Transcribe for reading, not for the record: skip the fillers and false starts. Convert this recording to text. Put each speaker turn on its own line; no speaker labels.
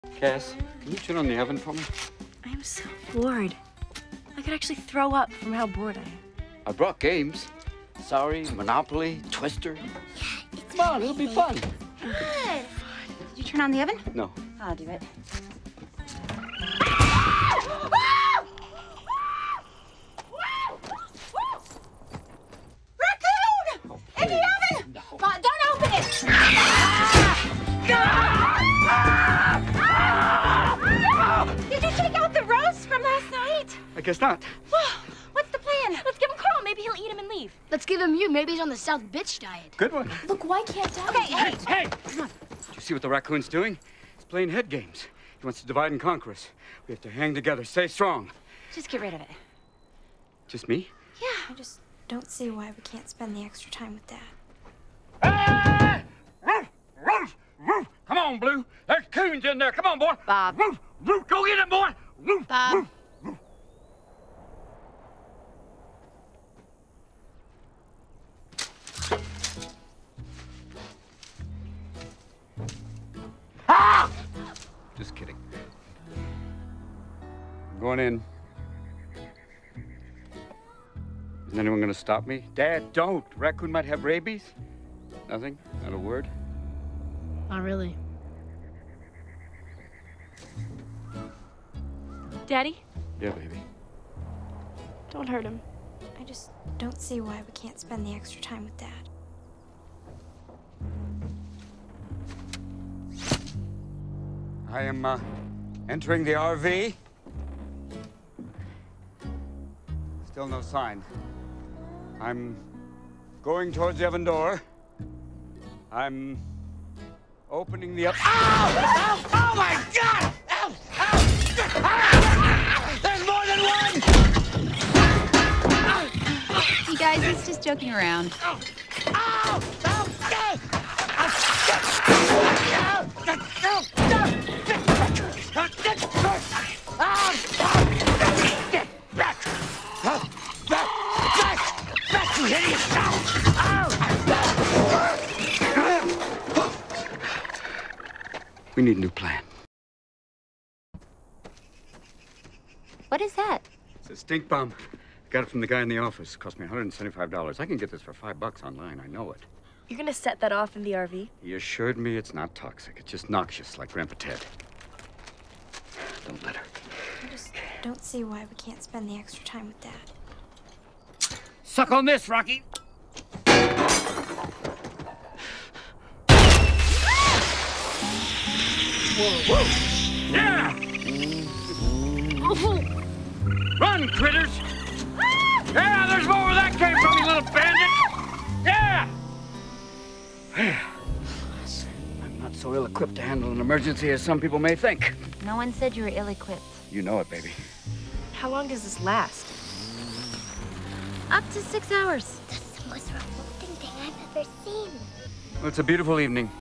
Cass, can you turn on the oven for me?
I'm so bored. I could actually throw up from how bored I am.
I brought games. Sorry, Monopoly, Twister. Come on, it'll be fun.
Good. Did you turn on the oven?
No.
I'll do it. Raccoon! In the oven!
No.
Don't open it! Did you take out the roast from last night?
I guess not.
What's the plan? Let's give him Carl. Maybe he'll eat him and leave.
Let's give him you. Maybe he's on the South bitch diet.
Good one.
Look, why can't Dad? Okay, hey!
Hey! Come on. Did you see what the raccoon's doing? He's playing head games. He wants to divide and conquer us. We have to hang together, stay strong.
Just get rid of it.
Just me?
Yeah.
I just don't see why we can't spend the extra time with Dad.
Hey! Roof! Roof! Roof! Come on, Blue. There's coons in there. Come on, boy.
Bob.
Roof! Roof! Go get him, boy. Roof!
Bob.
Roof! Roof! Ah! Just kidding. I'm going in. Isn't anyone going to stop me? Dad, don't. Raccoon might have rabies. Nothing? Not a word?
Not really.
Daddy,
Yeah, baby.
don't hurt him.
I just don't see why we can't spend the extra time with Dad.
I am entering the RV. Still no sign. I'm going towards the oven door. I'm opening the oven. Ow! Ow! Oh my God! Ow! Ow! Ah! There's more than one!
You guys, he's just joking around.
Ow! Ow! Ow! You hideous! We need a new plan.
What is that?
It's a stink bomb. Got it from the guy in the office. Cost me $175. I can get this for $5 online. I know it.
You're gonna set that off in the RV?
He assured me it's not toxic. It's just noxious, like Grandpa Ted. Don't let her.
I just don't see why we can't spend the extra time with Dad.
Suck on this, Rocky. Whoa. Yeah! Run, critters! Yeah, there's more where that came from, you little bandit! Yeah! I'm not so ill-equipped to handle an emergency as some people may think.
No one said you were ill-equipped.
You know it, baby.
How long does this last?
Up to 6 hours.
That's the most revolting thing I've ever seen.
Well, it's a beautiful evening.